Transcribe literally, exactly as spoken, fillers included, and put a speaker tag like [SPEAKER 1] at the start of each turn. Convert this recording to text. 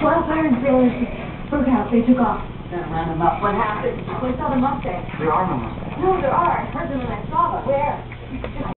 [SPEAKER 1] welfare and sailors broke out. They took off.
[SPEAKER 2] Then ran them up. What happened?
[SPEAKER 1] We saw the Mustangs.
[SPEAKER 3] There are no Mustangs.
[SPEAKER 1] No, there are. I heard them and I saw them. Where?